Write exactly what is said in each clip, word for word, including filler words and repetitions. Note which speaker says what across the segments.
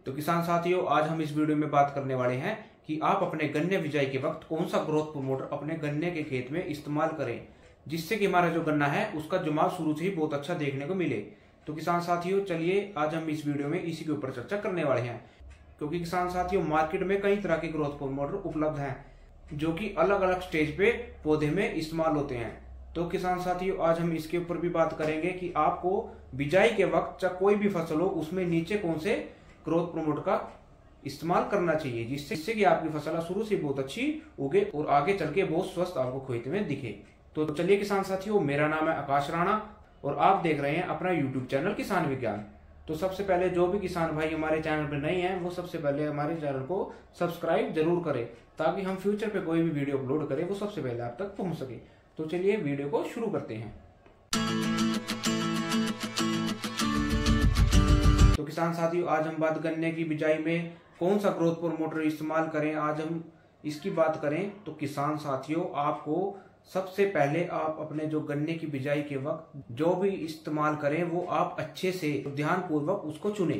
Speaker 1: तो किसान साथियों, आज हम इस वीडियो में बात करने वाले हैं कि आप अपने गन्ने बिजाई के वक्त कौन सा ग्रोथ प्रमोटर अपने गन्ने के खेत में इस्तेमाल करें, जिससे कि हमारा जो गन्ना है उसका जमाव शुरू से ही बहुत अच्छा देखने को मिले। तो किसान साथियों, चलिए आज हम इस वीडियो में इसी के ऊपर चर्चा करने वाले हैं, क्योंकि किसान साथियों मार्केट में कई तरह के ग्रोथ प्रमोटर उपलब्ध हैं जो कि अलग अलग स्टेज पे पौधे में इस्तेमाल होते हैं। तो किसान साथियों, आज हम इसके ऊपर भी बात करेंगे कि आपको बिजाई के वक्त चाहे कोई भी फसल हो उसमें नीचे कौन से ग्रोथ प्रमोटर का इस्तेमाल करना चाहिए, जिससे जिससे कि आपकी फसल शुरू से बहुत अच्छी उगे और आगे चल के बहुत स्वस्थ आपको खेत में दिखे। तो चलिए किसान साथियों, मेरा नाम है आकाश राणा और आप देख रहे हैं अपना यूट्यूब चैनल किसान विज्ञान। तो सबसे पहले जो भी किसान भाई हमारे चैनल पर नए हैं वो सबसे पहले हमारे चैनल को सब्सक्राइब जरूर करें, ताकि हम फ्यूचर पे कोई भी वीडियो अपलोड करें वो सबसे पहले आप तक पहुंच सके। तो चलिए वीडियो को शुरू करते हैं। तो किसान साथियों, आज हम बात गन्ने की बिजाई में कौन सा ग्रोथ प्रमोटर इस्तेमाल करें, आज हम इसकी बात करें। तो किसान साथियों, आपको सबसे पहले आप अपने जो गन्ने की बिजाई के वक्त जो भी इस्तेमाल करें वो आप अच्छे से ध्यान पूर्वक उसको चुने,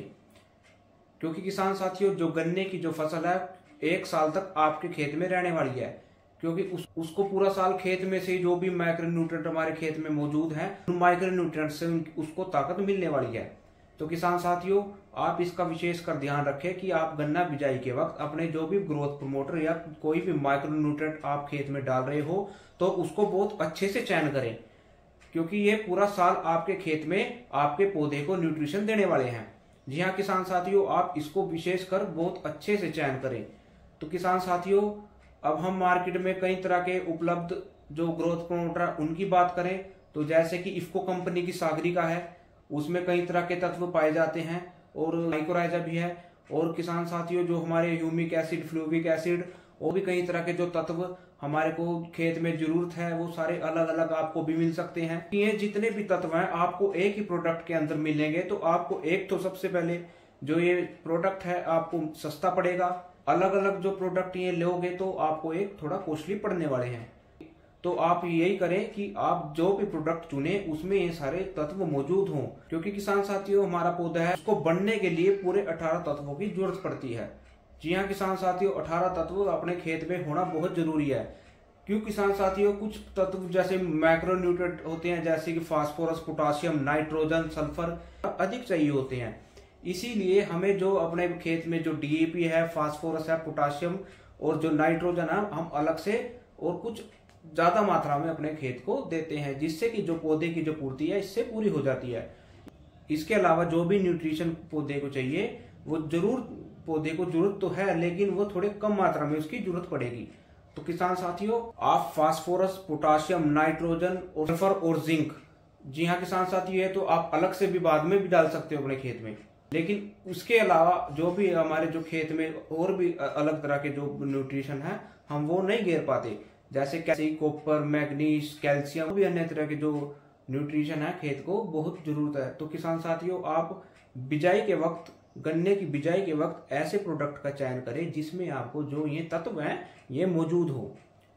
Speaker 1: क्योंकि किसान साथियों जो गन्ने की जो फसल है एक साल तक आपके खेत में रहने वाली है, क्योंकि उस, उसको पूरा साल खेत में से जो भी माइक्रोन्यूट्रिएंट हमारे खेत में मौजूद हैं उन माइक्रोन्यूट्रिएंट से उसको ताकत मिलने वाली है। तो किसान साथियों, आप इसका विशेष कर ध्यान रखें कि आप गन्ना बिजाई के वक्त अपने जो भी ग्रोथ प्रमोटर या कोई भी माइक्रोन्यूट्रिएंट आप खेत में डाल रहे हो तो उसको बहुत अच्छे से चयन करें, क्योंकि ये पूरा साल आपके खेत में आपके पौधे को न्यूट्रिशन देने वाले हैं। जी हाँ किसान साथियों, आप इसको विशेष कर बहुत अच्छे से चयन करें। तो किसान साथियों, अब हम मार्केट में कई तरह के उपलब्ध जो ग्रोथ प्रमोटर उनकी बात करें तो जैसे कि इफ्को कंपनी की सागरिका है, उसमें कई तरह के तत्व पाए जाते हैं और माइक्रोराइजा भी है। और किसान साथियों, जो हमारे ह्यूमिक एसिड, फ्लूविक एसिड और भी कई तरह के जो तत्व हमारे को खेत में जरूरत है वो सारे अलग अलग आपको भी मिल सकते हैं। ये जितने भी तत्व हैं आपको एक ही प्रोडक्ट के अंदर मिलेंगे। तो आपको एक तो सबसे पहले जो ये प्रोडक्ट है आपको सस्ता पड़ेगा, अलग अलग जो प्रोडक्ट ये लोगे तो आपको एक थोड़ा कॉस्टली पड़ने वाले हैं। तो आप यही करें कि आप जो भी प्रोडक्ट चुने उसमें ये सारे तत्व मौजूद हों, क्योंकि किसान साथियों हमारा पौधा है उसको बढ़ने के लिए पूरे अठारह तत्वों की जरूरत पड़ती है। जी हाँ किसान साथियों, अठारह तत्व अपने खेत में होना बहुत जरूरी है। क्यों किसान साथियों, कुछ तत्व जैसे माइक्रोन्यूट्रिएंट होते हैं जैसे कि फास्फोरस, पोटासियम, नाइट्रोजन, सल्फर अधिक चाहिए होते हैं। इसीलिए हमें जो अपने खेत में जो डीएपी है, फास्फोरस है, पोटासियम और जो नाइट्रोजन है हम अलग से और कुछ ज्यादा मात्रा में अपने खेत को देते हैं, जिससे कि जो पौधे की जो पूर्ति है इससे पूरी हो जाती है। इसके अलावा जो भी न्यूट्रिशन पौधे को चाहिए वो जरूर पौधे को जरूरत तो है, लेकिन वो थोड़े कम मात्रा में उसकी जरूरत पड़ेगी। तो किसान साथियों, आप फास्फोरस, पोटासियम, नाइट्रोजन और सल्फर और जिंक, जी हाँ किसान साथियों, ये तो आप अलग से भी बाद में भी डाल सकते हो अपने खेत में, लेकिन उसके अलावा जो भी हमारे जो खेत में और भी अलग तरह के जो न्यूट्रिशन है हम वो नहीं घेर पाते, जैसे कैल्शियम, कॉपर, मैग्नीज, कैल्शियम, भी अन्य तरह के जो न्यूट्रिशन है खेत को बहुत जरूरत है। तो किसान साथियों, आप बिजाई के वक्त, गन्ने की बिजाई के वक्त ऐसे प्रोडक्ट का चयन करें जिसमें आपको जो ये तत्व हैं ये मौजूद हो,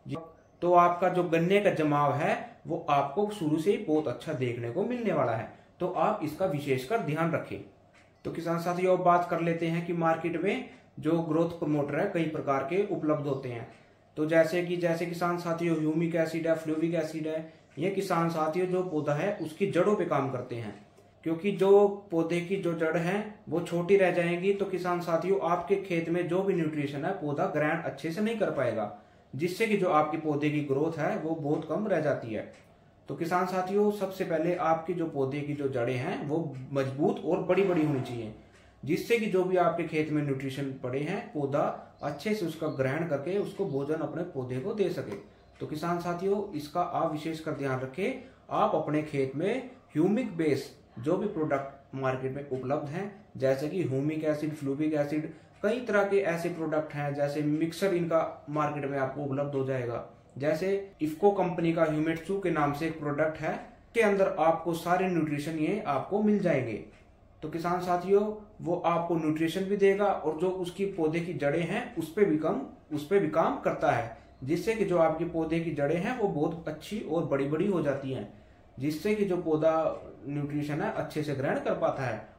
Speaker 1: तो आपका जो गन्ने का जमाव है वो आपको शुरू से ही बहुत अच्छा देखने को मिलने वाला है। तो आप इसका विशेषकर ध्यान रखें। तो किसान साथियों, अब बात कर लेते हैं कि मार्केट में जो ग्रोथ प्रमोटर है कई प्रकार के उपलब्ध होते हैं। तो जैसे कि जैसे किसान साथियों ह्यूमिक एसिड है, फ्लूविक एसिड है, ये किसान साथियों जो पौधा है उसकी जड़ों पे काम करते हैं, क्योंकि जो पौधे की जो जड़ है वो छोटी रह जाएगी तो किसान साथियों आपके खेत में जो भी न्यूट्रिशन है पौधा ग्रहण अच्छे से नहीं कर पाएगा, जिससे कि जो आपकी पौधे की ग्रोथ है वो बहुत कम रह जाती है। तो किसान साथियों, सबसे पहले आपकी जो पौधे की जो जड़ें हैं वो मजबूत और बड़ी बड़ी होनी चाहिए, जिससे कि जो भी आपके खेत में न्यूट्रिशन पड़े हैं पौधा अच्छे से उसका ग्रहण करके उसको भोजन अपने पौधे को दे सके। तो किसान साथियों, इसका आप विशेष कर ध्यान रखें। आप अपने खेत में ह्यूमिक बेस जो भी प्रोडक्ट मार्केट में उपलब्ध हैं जैसे कि ह्यूमिक एसिड, फ्लूविक एसिड, कई तरह के ऐसे प्रोडक्ट हैं जैसे मिक्सर इनका मार्केट में आपको उपलब्ध हो जाएगा। जैसे इफ्को कंपनी का ह्यूमेट्सू के नाम से एक प्रोडक्ट है, के अंदर आपको सारे न्यूट्रिशन ये आपको मिल जाएंगे। तो किसान साथियों, वो आपको न्यूट्रिशन भी देगा और जो उसकी पौधे की जड़ें हैं उस पे भी कम उस पे भी काम करता है, जिससे कि जो आपके पौधे की जड़ें हैं वो बहुत अच्छी और बड़ी बड़ी हो जाती हैं, जिससे कि जो पौधा न्यूट्रिशन है अच्छे से ग्रहण कर पाता है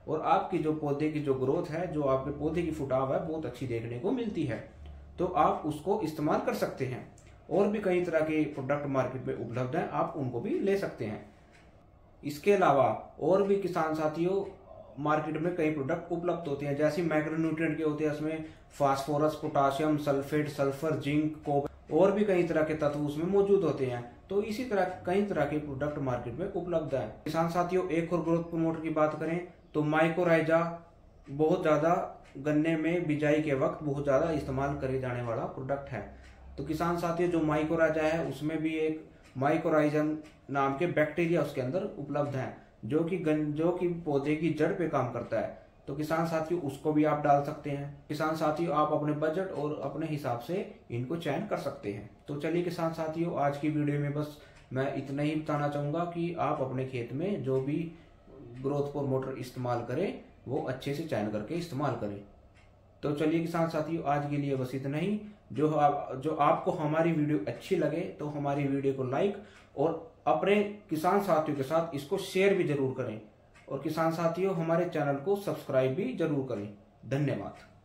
Speaker 1: और आपकी जो पौधे की जो ग्रोथ है, जो आपके पौधे की फुटाव है, बहुत अच्छी देखने को मिलती है। तो आप उसको इस्तेमाल कर सकते हैं। और भी कई तरह के प्रोडक्ट मार्केट में उपलब्ध हैं, आप उनको भी ले सकते हैं। इसके अलावा और भी किसान साथियों मार्केट में कई प्रोडक्ट उपलब्ध होते हैं, जैसे माइक्रोन्यूट्रिएंट के होते हैं, उसमें phosphorus, potassium, sulphate, sulphur, zinc, cobalt और भी कई तरह के तत्व उसमें मौजूद होते हैं। तो इसी तरह कई तरह के प्रोडक्ट मार्केट में उपलब्ध है। किसान साथियों एक और ग्रोथ प्रमोटर की बात करें तो माइकोराइजा बहुत ज्यादा गन्ने में बिजाई के वक्त बहुत ज्यादा इस्तेमाल करे जाने वाला प्रोडक्ट है। तो किसान साथियों जो माइकोराइजा है उसमें भी एक माइकोराइजम नाम के बैक्टीरिया उसके अंदर उपलब्ध है, जो कि गन जो कि पौधे की जड़ पे काम करता है। तो किसान साथियों उसको भी आप डाल सकते हैं। किसान साथियों आप अपने बजट और अपने हिसाब से इनको चयन कर सकते हैं। तो चलिए किसान साथियों आज की वीडियो में बस मैं इतना ही बताना चाहूंगा कि आप अपने खेत में जो भी ग्रोथ प्रमोटर इस्तेमाल करें वो अच्छे से चयन करके इस्तेमाल करें। तो चलिए किसान साथियों आज के लिए बस इतना ही। जो आप जो आपको हमारी वीडियो अच्छी लगे तो हमारी वीडियो को लाइक और अपने किसान साथियों के साथ इसको शेयर भी जरूर करें। और किसान साथियों हमारे चैनल को सब्सक्राइब भी जरूर करें। धन्यवाद।